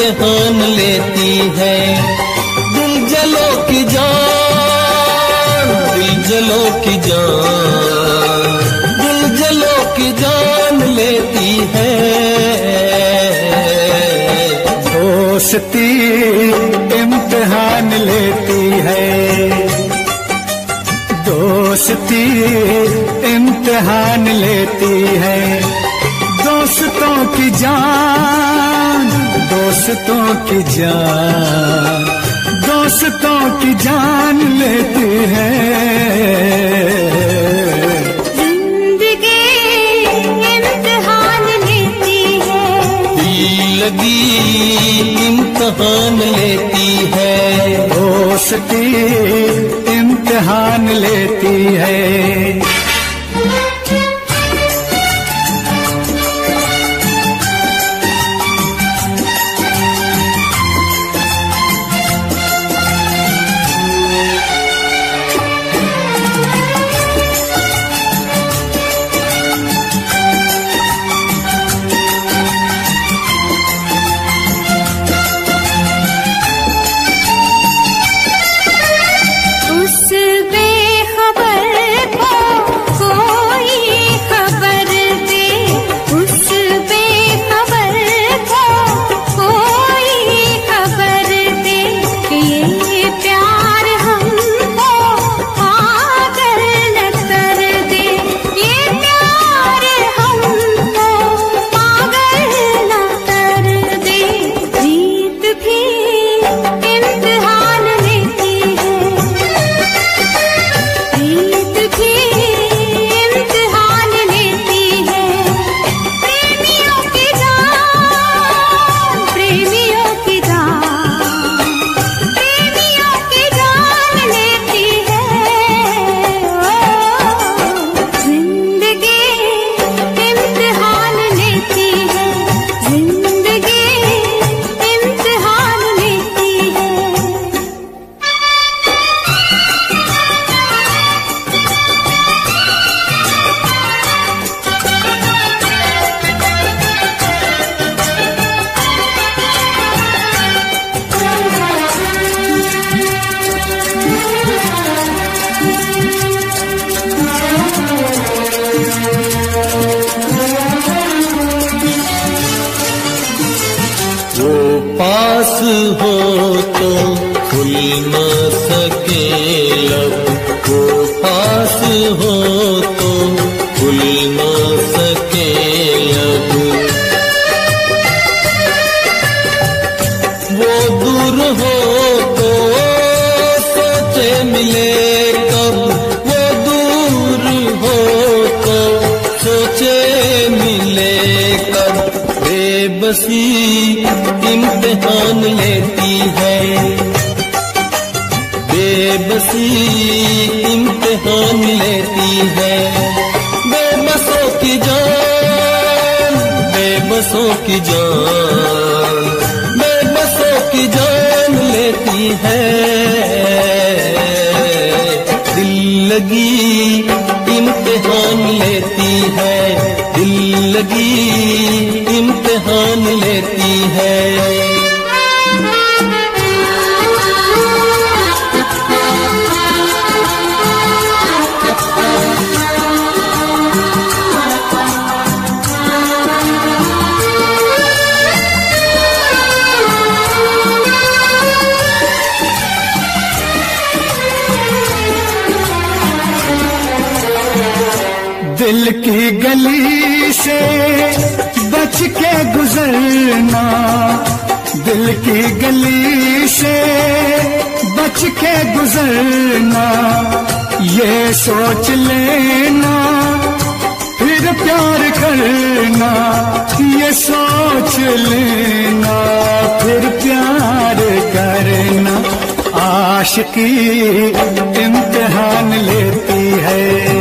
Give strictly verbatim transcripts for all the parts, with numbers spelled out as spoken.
इम्तिहान लेती है। दिल जलो की जान, दिल जलो की जान, दिल जलो की जान लेती है। दोस्ती इम्तिहान लेती है, दोस्ती इम्तिहान लेती है। दोस्तों की जान, दोस्तों की जान, दोस्तों की जान लेती है। जिंदगी इम्तिहान लेती है, दिल लगी इम्तिहान लेती है। दोस्ती इम्तिहान लेती है। पास हो तो खुल न सके लब, वो पास हो तो खुल न सके लब। वो दूर हो तो सोचे मिले कब, वो दूर हो तो सोचे मिले कब। बेबसी इम्तिहान लेती है, बेबसी इम्तिहान लेती है। बेबसों की जान, बेबसों की जान, बेबसों की जान लेती है। दिल लगी इम्तिहान लेती है, दिल लगी इम्तिहान लेती है। दिल की गली से बच के गुजरना, दिल की गली से बच के गुजरना। ये सोच लेना फिर प्यार करना, ये सोच लेना फिर प्यार करना। आशिकी इम्तिहान लेती है,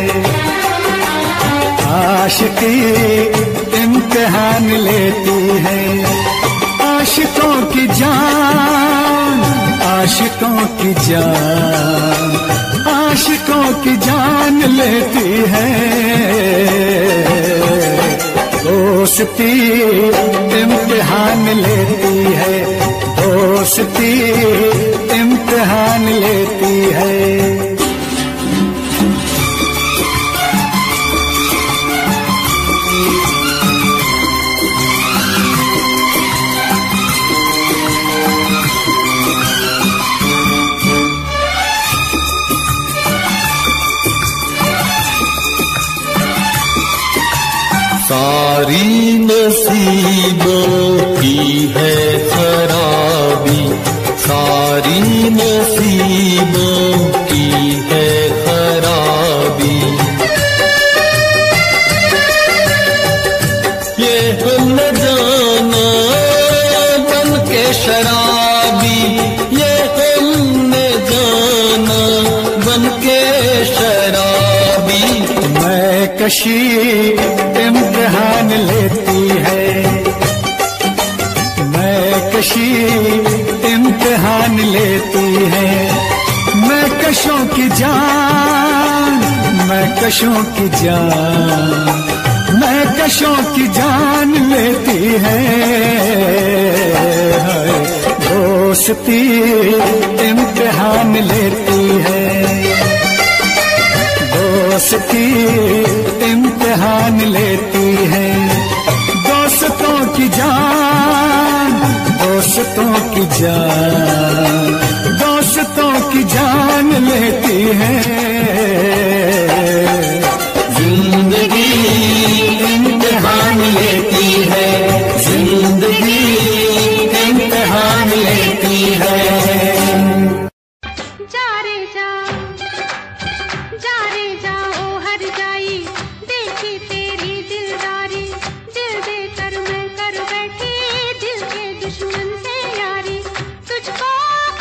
आशिकी इम्तिहान लेती है। आशिकों की जान, आशिकों की जान, आशिकों की जान लेती है। दोस्ती इम्तिहान लेती है, दोस्ती इम्तिहान लेती है। सारी नसीबों की है खराबी, सारी नसीबों की है खराबी। ये हम न जाना बन के शराबी, ये हमने जाना बन के शराबी। मैं कशी इम्तिहान लेती है, मैं कशी इम्तिहान लेती है। मैं कशों की जान, मैं कशों की जान, मैं कशों की जान लेती है। दोस्ती इम्तिहान लेती है, दोस्ती इम्तिहान लेती है। दोस्तों की जान, दोस्तों की जान, दोस्तों की जान लेती है। जिंदगी इम्तिहान लेती है, जिंदगी इम्तिहान लेती है। जा रे जा, जा रे जा ओ हर जाई, देखी तेरी दिलदारी, दिल देकर मैं कर बैठी दिल के दुश्मन से यारी। तुझको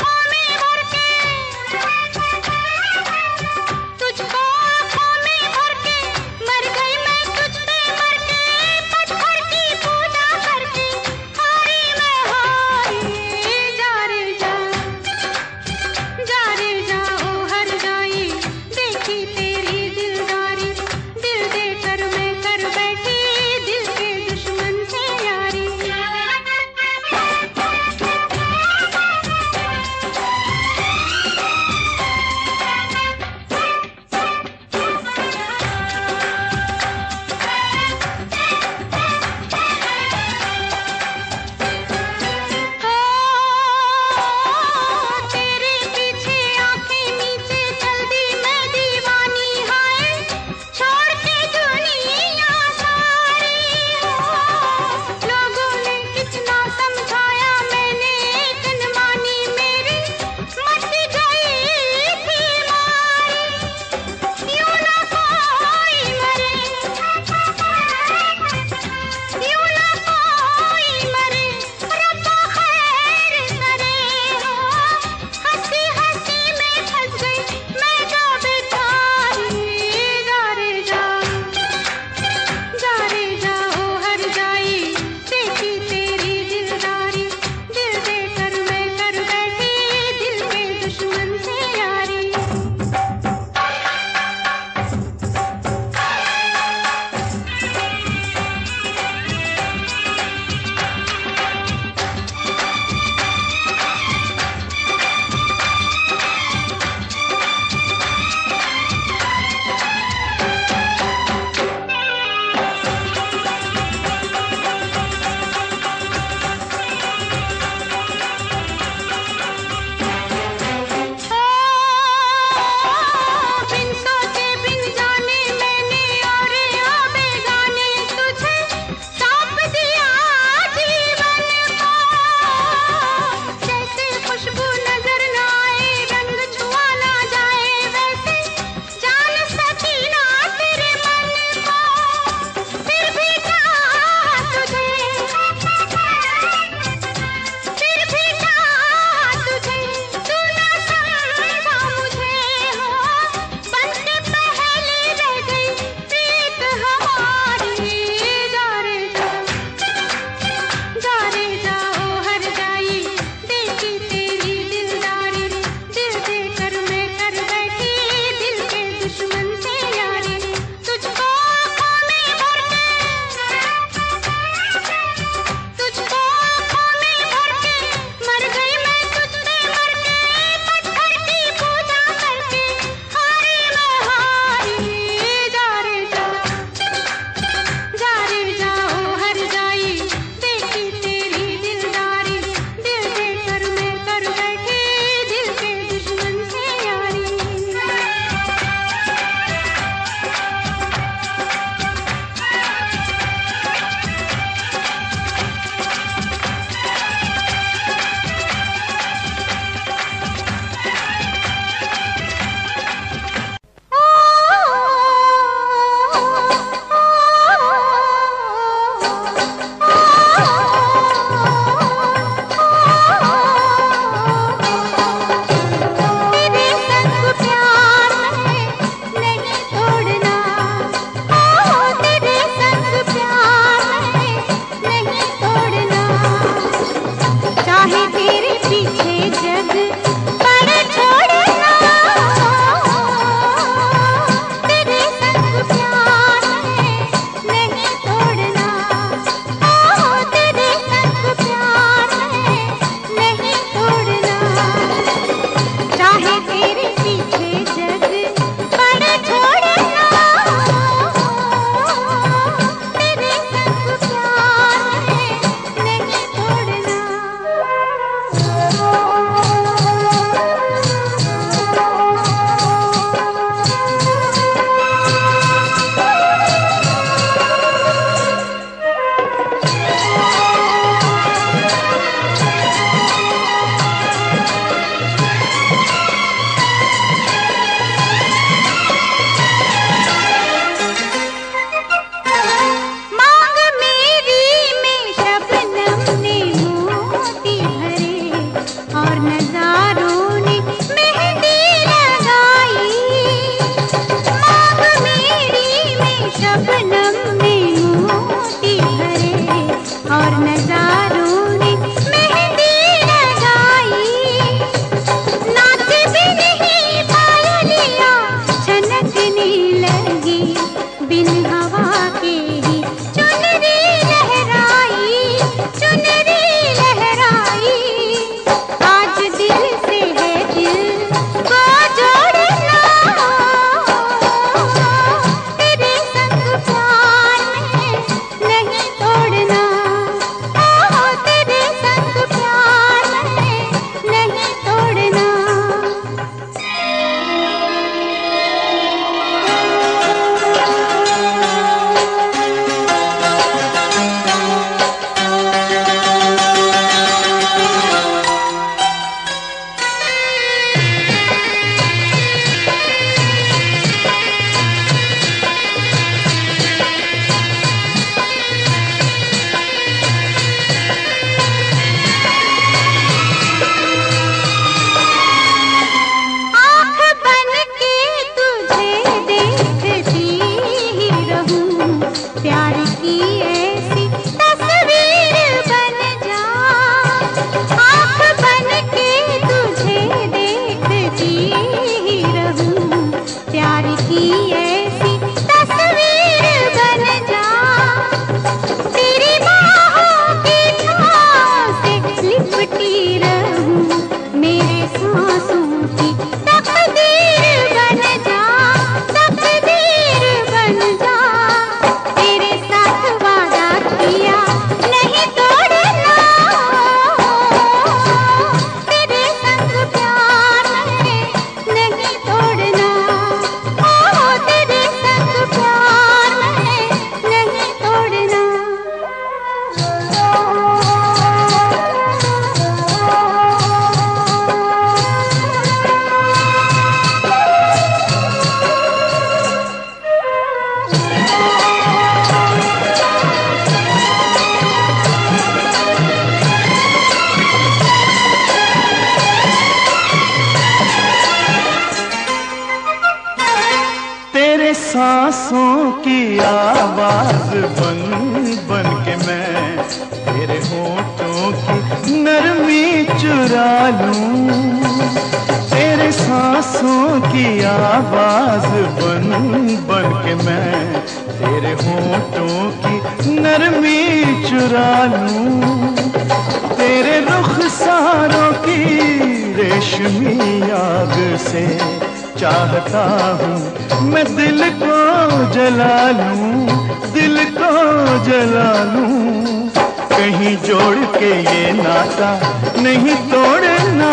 सांसों की आवाज बन बन के मैं तेरे होठों की नरमी चुरा लूं। तेरे सांसों की आवाज बन बन के मैं तेरे होठों की नरमी चुरा लूं। तेरे रुखसारों की रेशमी आग से चाहता हूँ मैं दिल को जला लूं, दिल को जला लूं। कहीं जोड़ के ये नाता नहीं तोड़ना।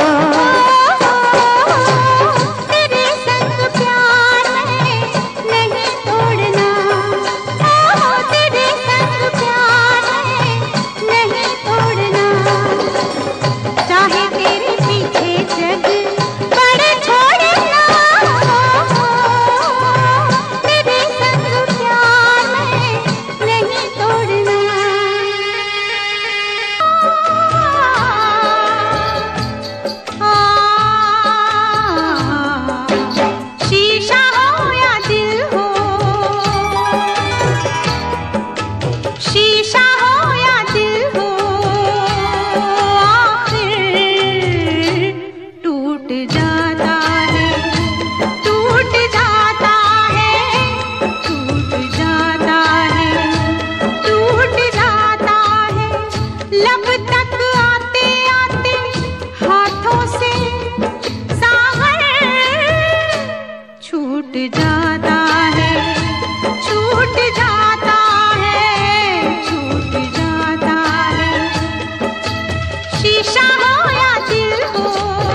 तेरे संग प्यार में नहीं तोड़ना, तेरे संग प्यार में नहीं तोड़ना। चाहे तेरे पीछे जग बड़े छोड़ना, तेरे संग प्यार में नहीं तोड़ना। शीशा हो या दिल हो, शीशा हो या दिल हो, आखिर टूट जाता है, टूट जाता है, टूट जाता है, टूट जाता है। लब तक आते आते हाथों से सागर छूट जाता है, छूट जाता है, छूट जाता है। शीशा हो या दिल हो,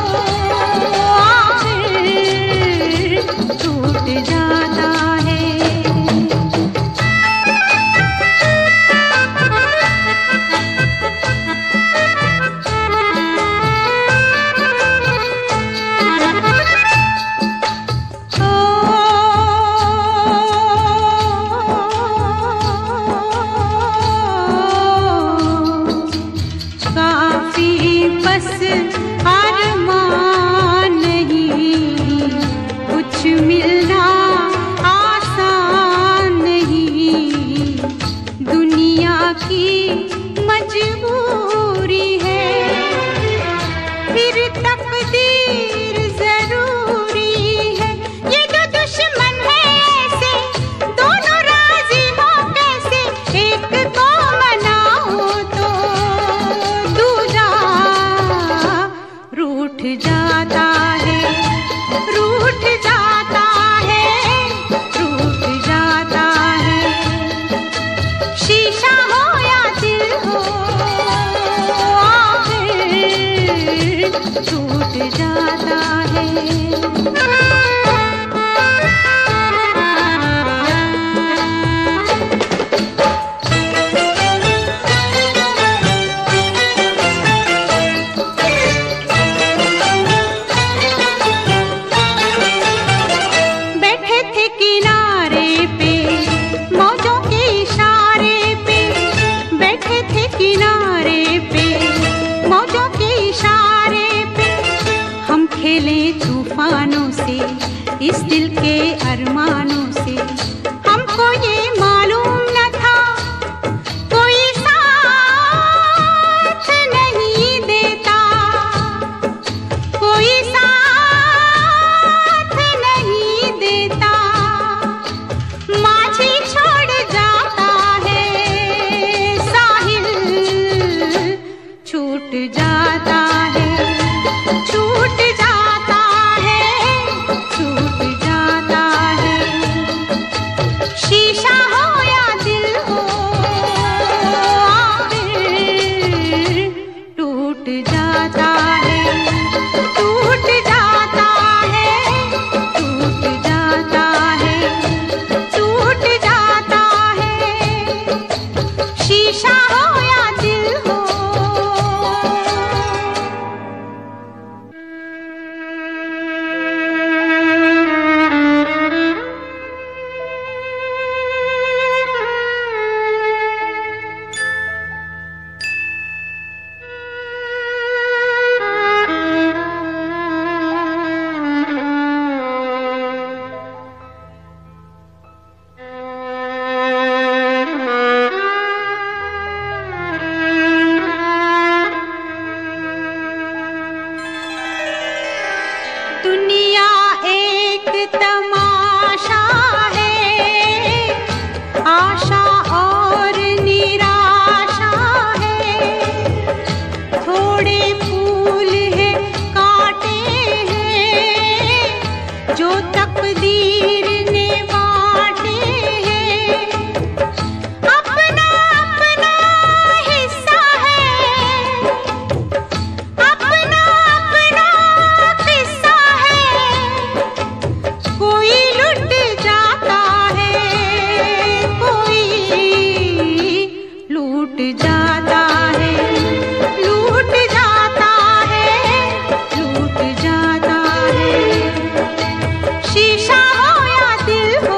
आखिर टूट जाता है। काफी बस अरमान नहीं, कुछ मिलना आसान नहीं। दुनिया की मजबूरी है, फिर तकदीर जरूरी है। ये दो दुश्मन है ऐसे, दोनों राजी हो कैसे। एक को मनाओ तो दूजा रूठ जाता है, रूठ जाता है, रूठ जाता है। शीशा हो या दिल हो, आखिर टूट जाता है। बैठे थे किनारे पे मौजों के इशारे पे, बैठे थे किनारे पे मौजों के इशारे पे। हम खेले तूफानों से, इस दिल के अरमानों से। हमको ये मालूम न था कोई साथ नहीं देता, कोई साथ नहीं देता। माझी छोड़ जाता है, साहिल छूट जाता है, छूट जाता है, छूट जाता है। शीशा हो या दिल हो, आखिर टूट जाता है, टूट जाता है, टूट जाता है, टूट जाता है। शीशा हो या दिल हो। लूट जाता है, लूट जाता है, लूट जाता है। शीशा हो या दिल हो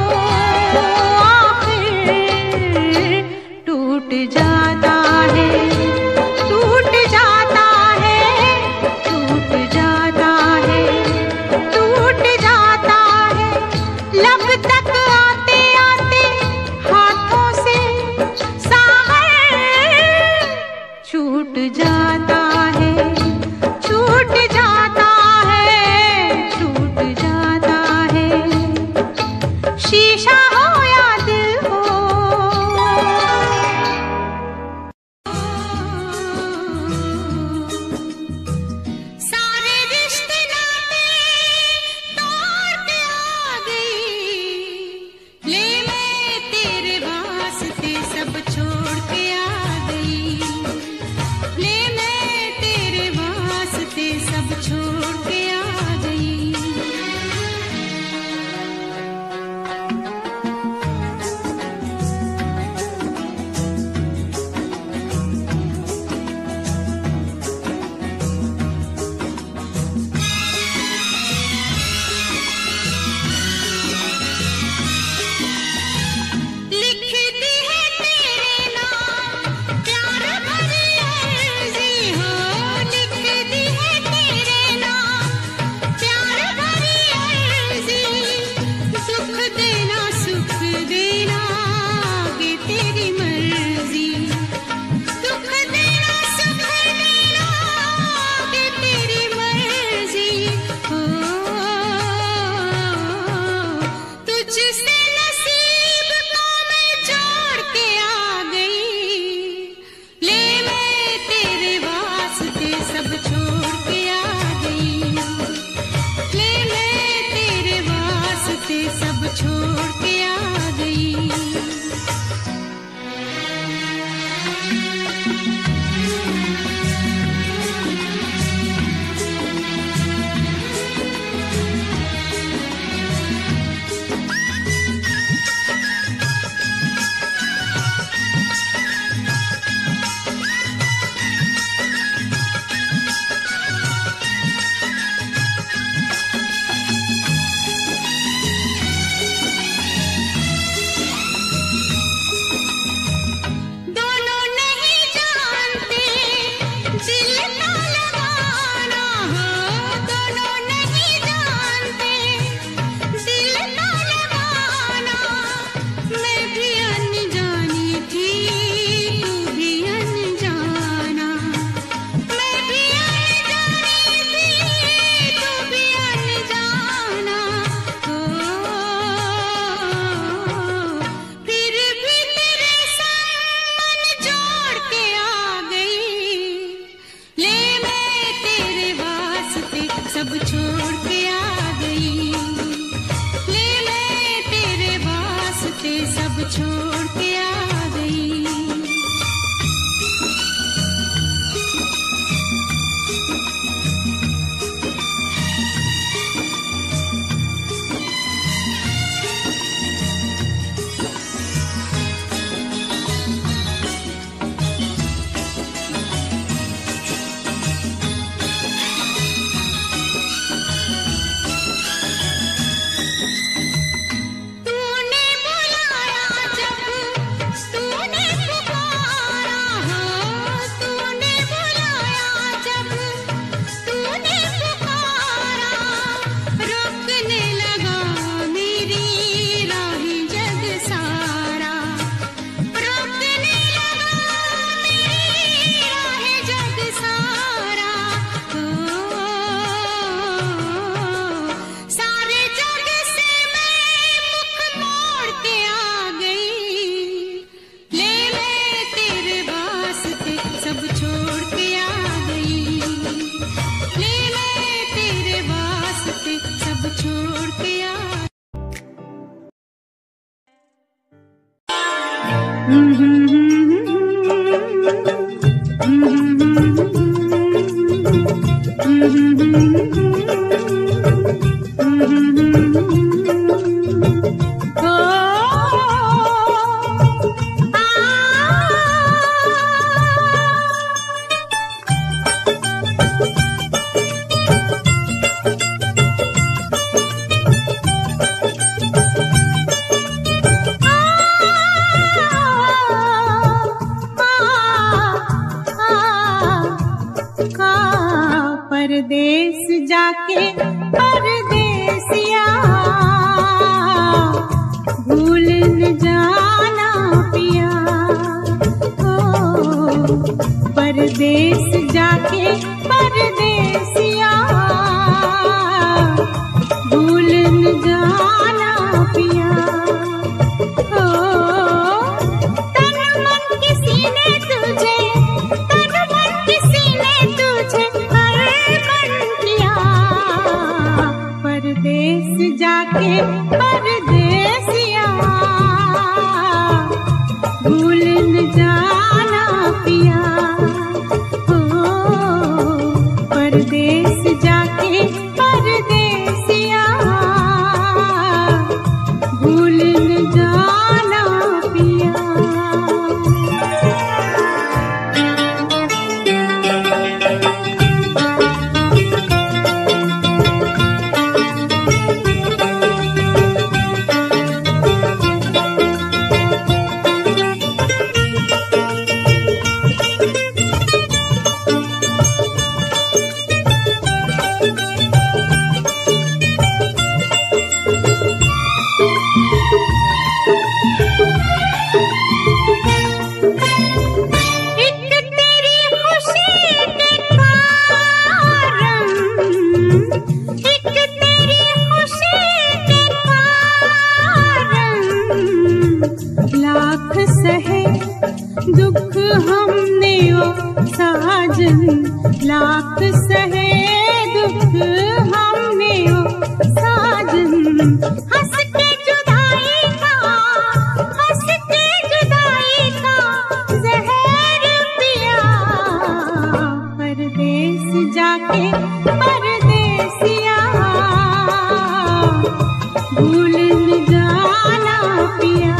आखिर टूट जाता है, टूट जाता है, टूट जाता है, टूट जाता है। लब तक आते आते हाथों से सागर परदेसिया भूल न जाना पिया। ओ परदेस जाके परदेसिया भूल न जाना पिया। ओ तन मन किसी ने तुझे तन मन किसी ने तुझे अर्पण किया। परदेस जाके परदेसिया भूल न जाना पिया। परदेस जाके परदेसिया भूल न जाना पिया। लाख सहे दुख हमने ओ साजन, लाख सहे दुख हमने ओ साजन। हंस के जुदाई का हंस के जुदाई का जहर पिया। परदेस जाके परदेसिया भूल न जाना पिया।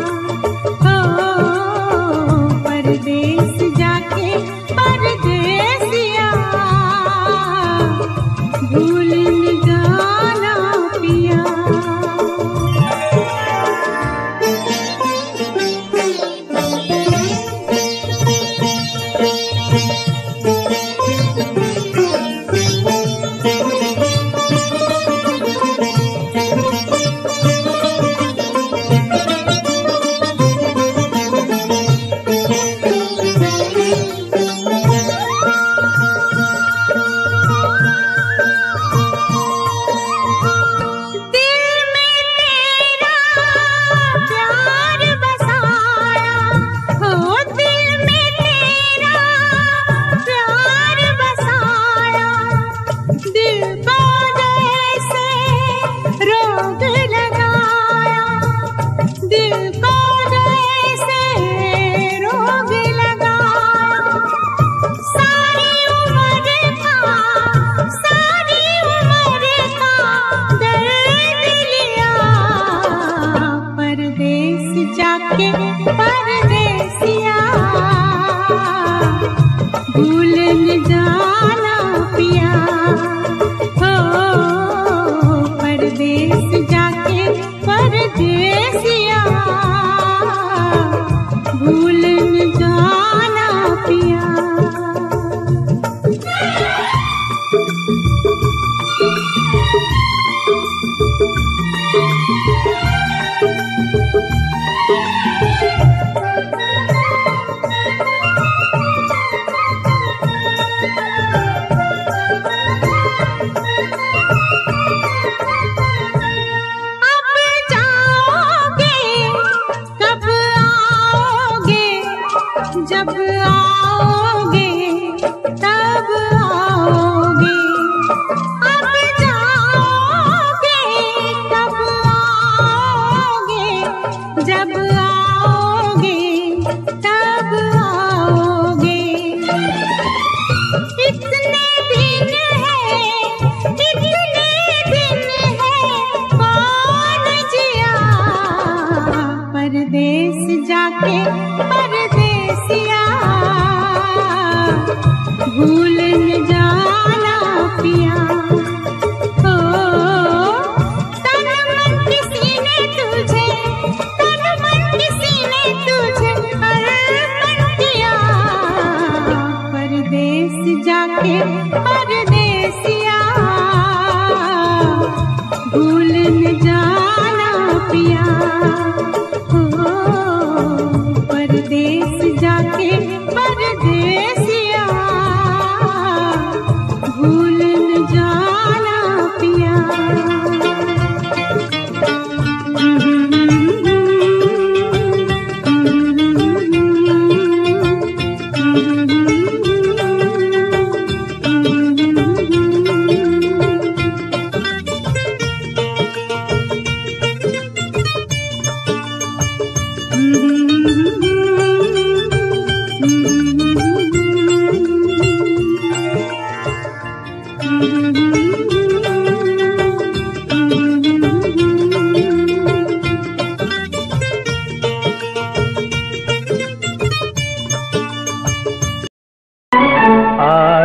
परदेस जाके परदेसिया भूल न जाना पिया। जाके परदेसिया भूल न जाना पिया। हो परदेस जाके परदेसिया भूल न जाना पिया। जब आओगे तब आओगे, अब जाओगे तब आओगे, जब आओगे तब आओगे। इतने दिन है इतने दिन है कौन जिया। परदेस जाके परदेसिया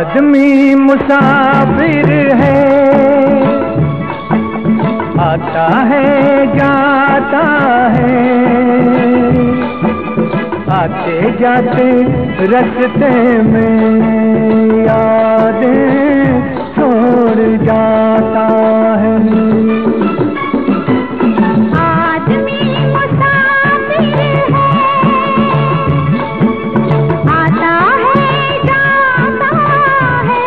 आदमी मुसाफिर है, आता है जाता है, आते जाते रास्ते में यादें छोड़ जाता है। आदमी मुसाफिर है, आता है जाता है,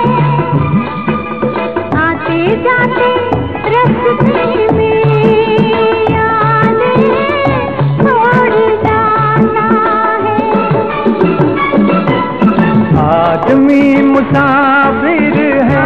आते जाते रास्ते में यादें छोड़ जाता है। आदमी मुसाफिर है,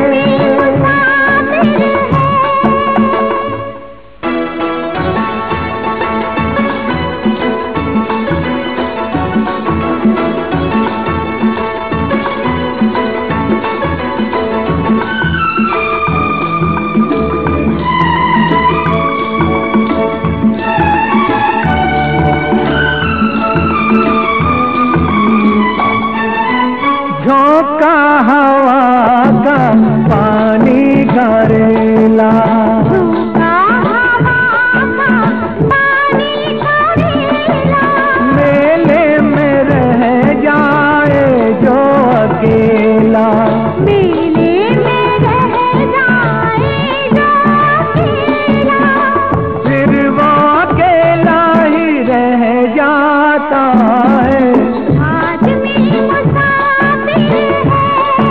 झोंका हवा का पानी करेला, झोंका हवा का पानी करेला, मेले में रह जाए जो अकेला, मेले में रह जाए जो अकेला, फिर वो अकेला ही रह जाता है। आदमी मुसाफिर है,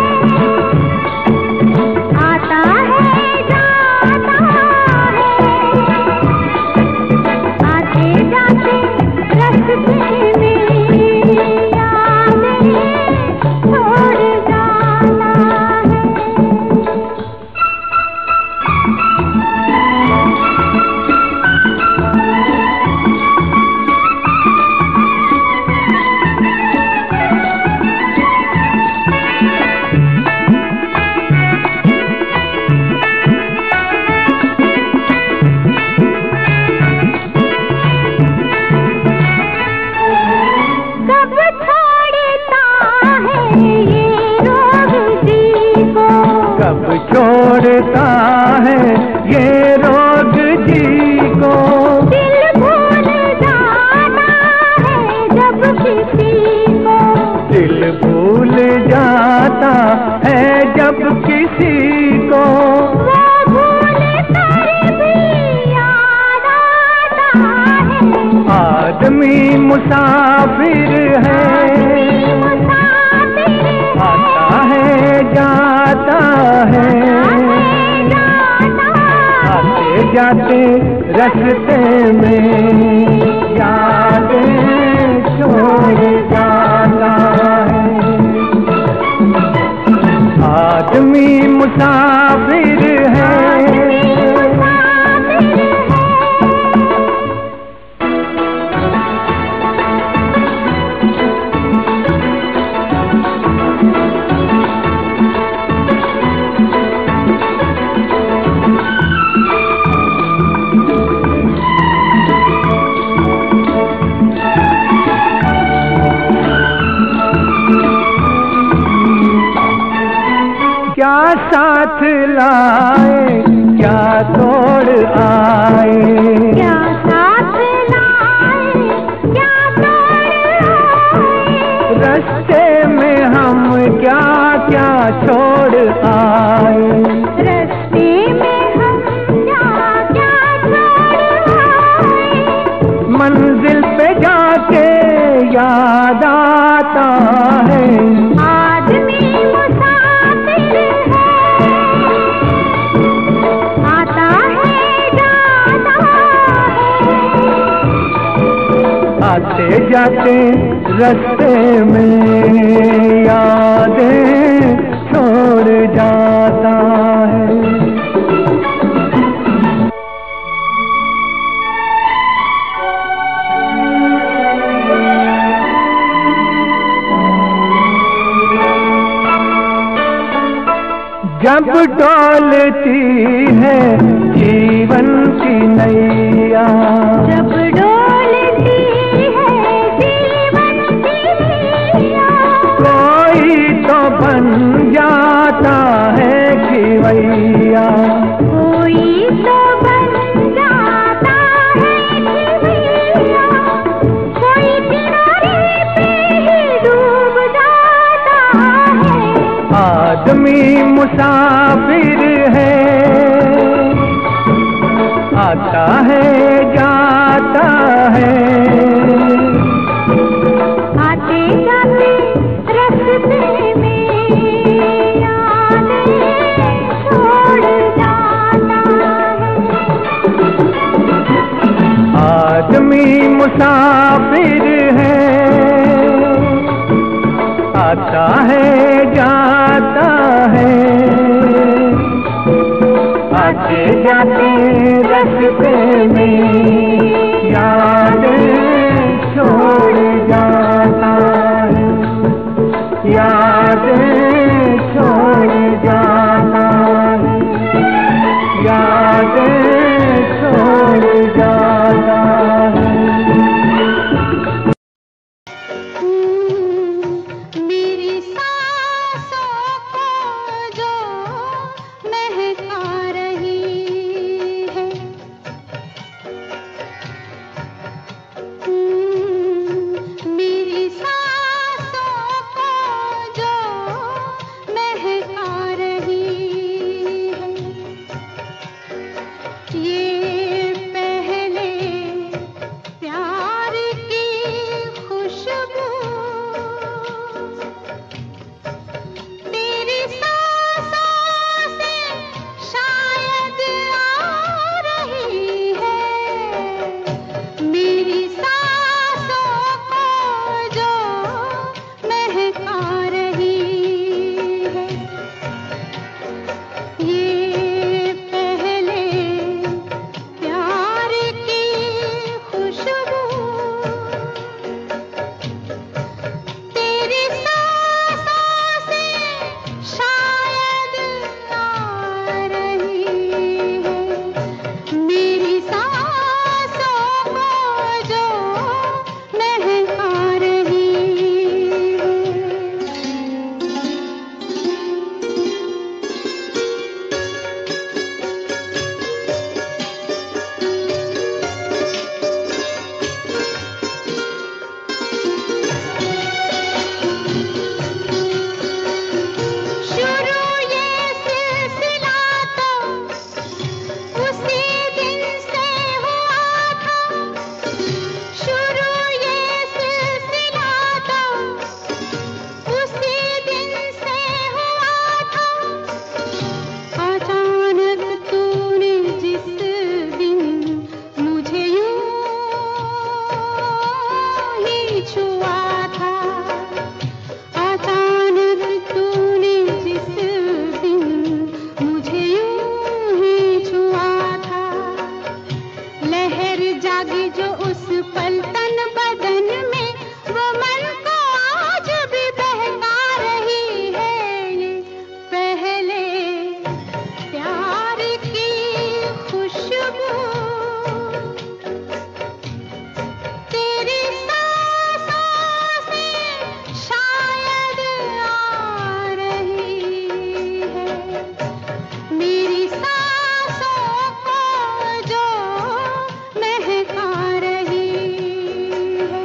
आता है जाता है, आते जाते रास्ते में यादें छोड़ जाता है। कब छोड़ता है ये रोग जी को, कब छोड़ता है ये रोग जी को, दिल भूल जाता है जब किसी को, दिल भूल जाता है जब किसी को, वो भूल कर भी याद आता है। आदमी मुसाफिर है, मुसाफिर है, आता है जाता है, आते जाते रास्ते में यादें छोड़ जाता है। आदमी मुसाफिर है, क्या साथ लाए क्या तोड़ आए, क्या साथ लाए क्या तोड़ आए, रास्ते में हम क्या क्या छोड़ आए, रास्ते में हम क्या क्या छोड़ आए, मंजिल पे जाके याद आता है। आदमी मुसाफिर है, आता है जाता है, आते जाते रास्ते में यादें छोड़ जाता है। जब डोलती है जीवन की नैया, जब डोलती है जीवन की नैया, कोई तो बन जाता है खिवैया, कोई तो बन जाता है खिवैया, कोई किनारे पे ही डूब जाता है। आदमी मुसाफिर है, आता है जाता है, आते जाते रास्ते में यादें छोड़ जाता है। आदमी मुसाफिर है, आता है जाता है, आते जाते रास्ते में यादें छोड़ जाता है, यादें छोड़ जाता है, यादें छोड़ जाता है। मेरी सांसों को जो महका रही है, मेरी सांसों को जो महका रही है, ये पहले प्यार की खुशबू तेरी सांसों से शायद आ रही है, मेरी सांसों को जो महका रही है, ये पहले प्यार की खुशबू तेरी सांसों से शायद आ रही है, मेरी सांसों को जो महका रही है। शुरू ये सिलसिला तो उसी दिन से हुआ था, शुरू ये सिलसिला तो उसी दिन से हुआ था, अचानक तूने जिस दिन मुझे यूं ही छुआ था, अचानक तूने जिस दिन मुझे यूं ही छुआ था, लहर जागी जो उस पल तन बदन में, वो मन को आज भी बहका रही है, ये पहले प्यार की खुशबू तेरी सांसों से शायद आ रही है, मेरी सांसों को जो महका रही है।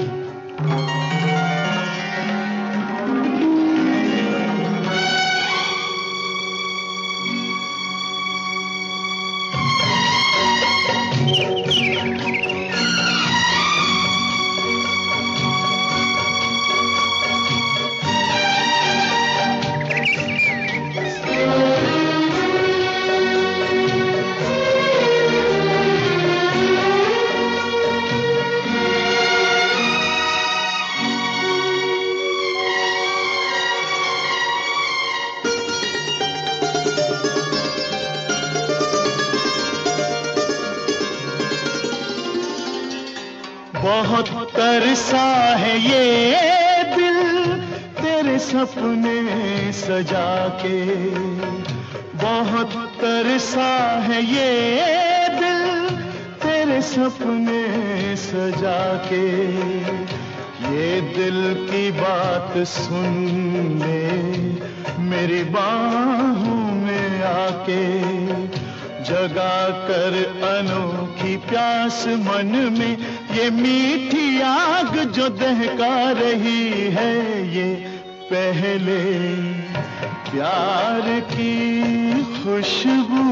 बहुत तरसा है ये दिल तेरे सपने सजा के, बहुत तरसा है ये दिल तेरे सपने सजा के, ये दिल की बात सुन ले मेरी बाहों में आके, जगा कर अनोखी प्यास मन में, ये मीठी आग जो दहका रही है, ये पहले प्यार की खुशबू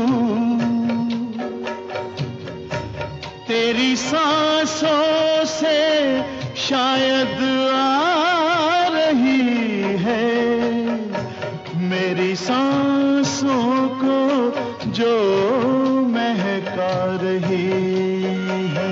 तेरी सांसों से शायद आ रही है, मेरी सांसों को जो महका रही है।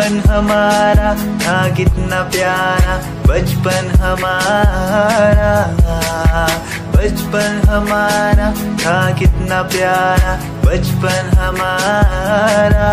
बचपन हमारा था कितना प्यारा, बचपन हमारा, बचपन हमारा था कितना प्यारा, बचपन हमारा।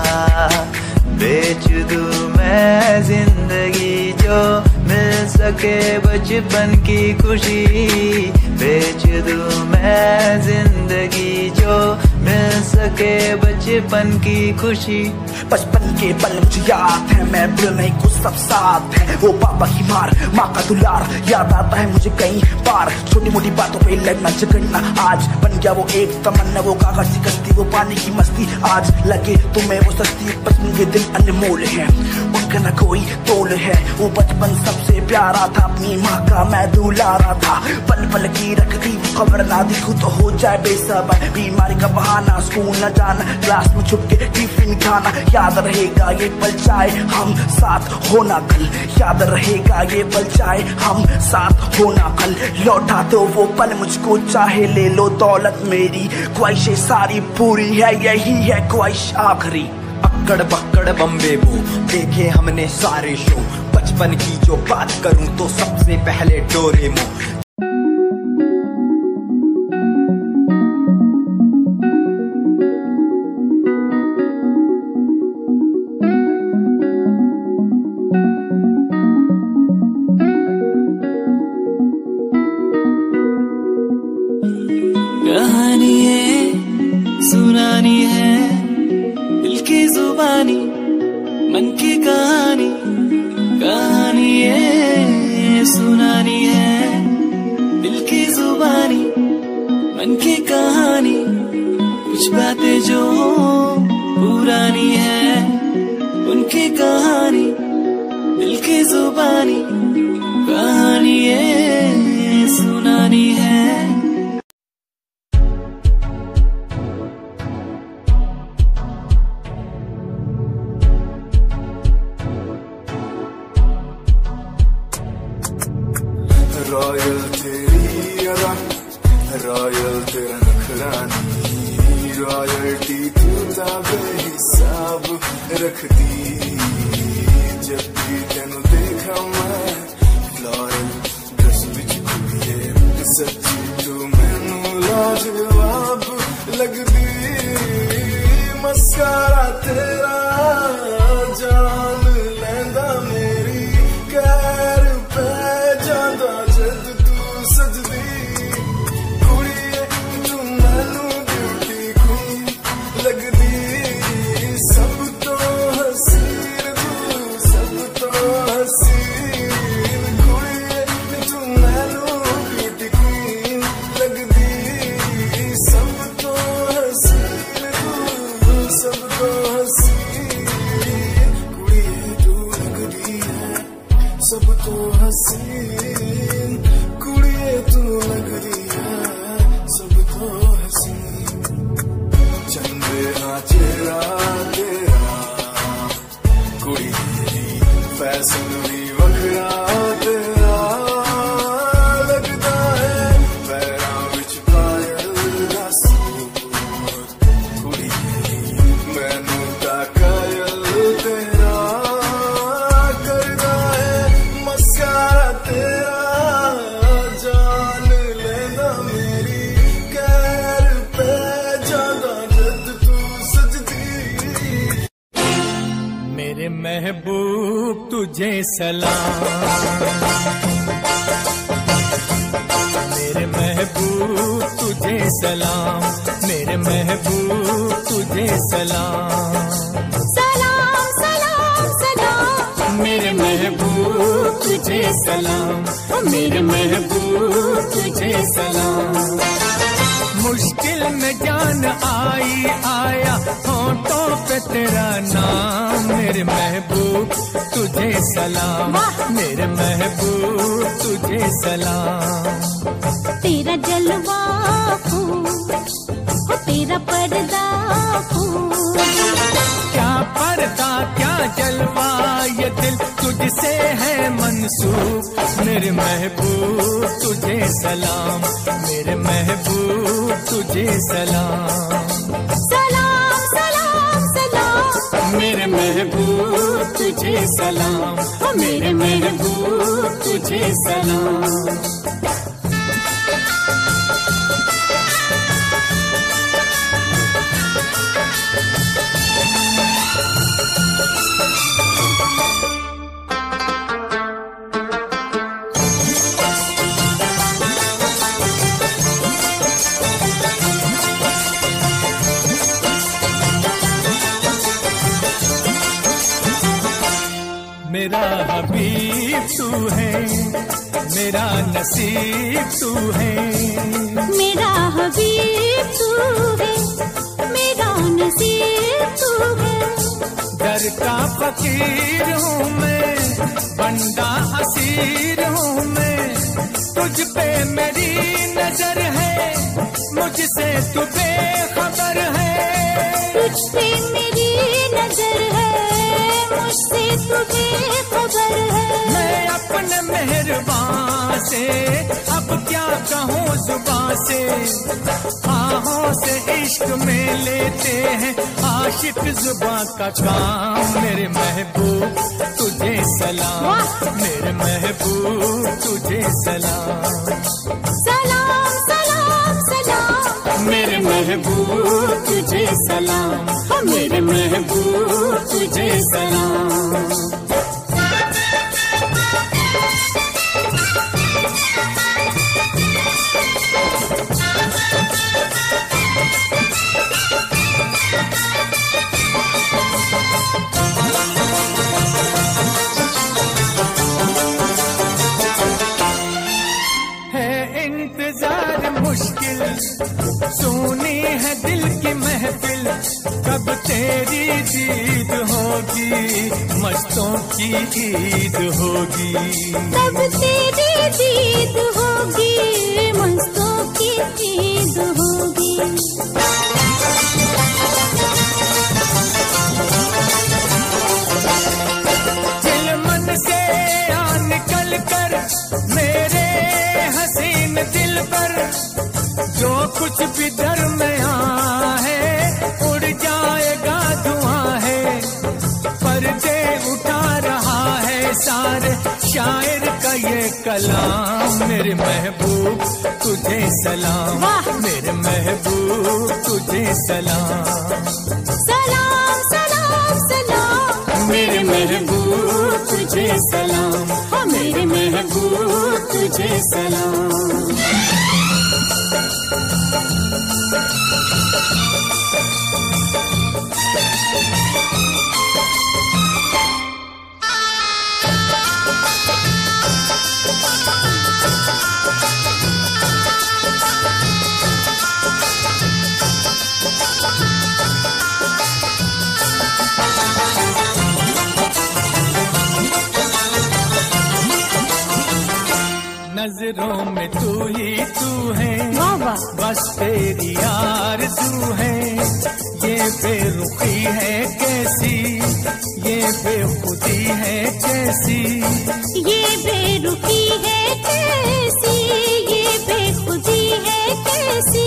बेच दूं मैं जिंदगी जो मिल सके बचपन की खुशी, बेच दूं मैं जिंदगी जो मिल सके बचपन की खुशी। बचपन के पल मुझे याद है, मैं भूल नहीं कुछ सब साथ है। वो पापा की मार, माँ का दुलार याद आता है मुझे कई बार। छोटी मोटी बातों पे लगना झगड़ना आज बन गया वो एक तमन्ना, वो कागज की कश्ती, वो पानी की मस्ती। आज लगे तुम्हें वो सस्ती, बचपन के दिन अनमोल है, उनका न कोई तोल है। वो बचपन सबसे प्यारा था, अपनी माँ का मैं दुलारा था। पल पल की रखती खबर ना दिखूं तो हो जाए बेसब्र, बीमारी का बहाना, स्कूल न जाना, क्लास में छुप के टिफिन खाना। याद रहेगा ये पल चाहे हम साथ होना कल, याद रहेगा ये पल चाहे हम साथ होना कल। लौटा दो वो पल मुझको, चाहे ले लो दौलत मेरी, ख्वाहिशें सारी पूरी है, यही है ख्वाहिश आखिरी। अक्कड़ बक्कड़ बम्बे वो देखे हमने सारे शो, बचपन की जो बात करूं तो सबसे पहले डोरेमोन। कहानी है सुनानी है, दिल की जुबानी मन की कहानी। कहानी है सुनानी है, दिल की जुबानी मन की कहानी। कुछ बातें जो पुरानी है, उनकी कहानी दिल की जुबानी। कहानी है सुनानी है। रॉयल तेरी अदा, रॉयल तेरा नखरानी, रॉयल्टी तू बेहिसाब रखती। जब भी तेनू देखा मैं फ्लोरल ड्रेस विच कुड़िए, सच्ची तू मैनू लाजवाब लगदी। मस्कारा तेरा जान लैंदा मेरी, कैर पे जांदा जद तू सजदी। कुड़िए तू मैनू ब्यूटी क्वीन लगदी, सब तो हसीन तू, सब तो हसीन। कुड़िए तू मैनू ब्यूटी क्वीन लगदी, सब तो हसीन तू, सब तो हसीन। कुड़िए तू लगदी है सब तो हसीन, कुड़िए तू लगदी है सब तो हसीन। चंदे हाँ चेहरा तेरा, कुड़ी फैशन भी वखरा तेरा। लगदा है पैरां विच पायल दा सूट, कुड़ी मैनू ता कायल तेरा। करदा है मस्कारा तेरा, जान लेंदा मेरी, कैर पे जांदा जद तू सजदी। मेरे महबूब तुझे सलाम, मेरे महबूब तुझे सलाम, मेरे महबूब तुझे सलाम। सलाम सलाम सलाम, मेरे महबूब तुझे सलाम, मेरे महबूब तुझे सलाम। मुश्किल में जान आई आया होठों पे तेरा नाम, मेरे महबूब तुझे सलाम, मेरे महबूब तुझे सलाम। तेरा जलवा फूल, हो तेरा पर्दा फूल। क्या पर्दा क्या जलवा, ये दिल तुझसे है मंसूब। मेरे महबूब तुझे सलाम, मेरे महबूब तुझे सलाम। सलाम सलाम सलाम, मेरे महबूब तुझे सलाम, मेरे महबूब तुझे सलाम। मेरा हबीब तू है, मेरा नसीब तू है। मेरा हबीब तू है, मेरा नसीब तू है। दर का फकीर हूँ मैं, बंदा असीर हूँ मैं, तुझ पे मेरी नजर है, मुझसे तू बेखबर है। तुझ पे मेरी नजर है, मुझसे तू बेखबर है। मैं अपने मेहरबान से अब क्या कहूँ जुबान से, आहों से इश्क में लेते हैं आशिक जुबान का काम। मेरे महबूब तुझे सलाम, मेरे महबूब तुझे सलाम। सलाम सलाम सलाम, मेरे महबूब तुझे सलाम, मेरे महबूब तुझे सलाम। है इंतजार मुश्किल, सुनी है दिल की महफिल, कब तेरी दीद होगी, मस्तों की ईद होगी। कब तेरी दीद होगी, मस्तों की ईद होगी। दिल मन से आ निकल कर मेरे हसीन दिल पर, जो कुछ भी दर में है उड़ जाएगा धुआं है। पर्दे उठा रहा है सारे शायर का ये कलाम। मेरे महबूब तुझे सलाम, मेरे महबूब तुझे सलाम। सलाम सलाम सलाम, मेरे महबूब तुझे सलाम, मेरे महबूब तुझे सलाम। नजरों में तू ही तू है, बस तेरी आरज़ू है। ये बेरुखी है कैसी, ये बेखुदी है कैसी। ये बेरुखी है कैसी, ये बेखुदी है कैसी।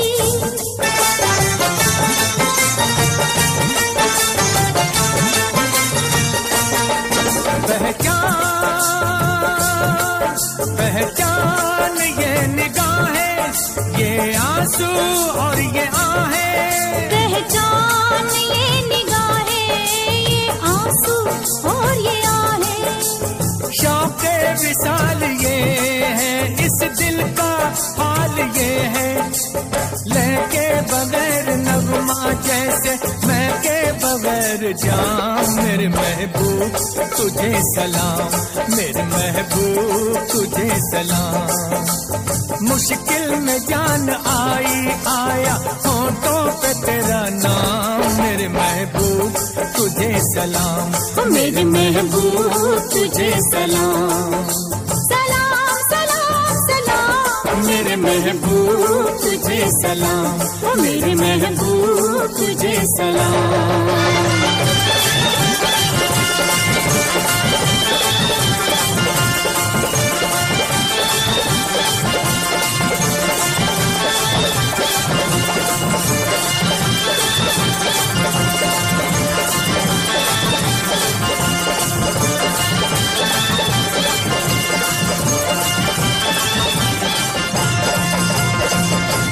पहचान पहचान ये निगाहें, ये आंसू और ये आहें। पहचान ये निगाहें, ये आंसू और ये आहें। शौक़े विसाल ये है, इस दिल का हाल ये है। लेके बगैर नगमा जैसे मैं के बगैर जाम। मेरे महबूब तुझे सलाम, मेरे महबूब तुझे सलाम। मुश्किल में जान आई आया होठों पे तेरा नाम। मेरे महबूब तुझे सलाम, मेरे महबूब तुझे सलाम। सलाम सलाम सलाम, मेरे महबूब तुझे सलाम, मेरे महबूब तुझे सलाम।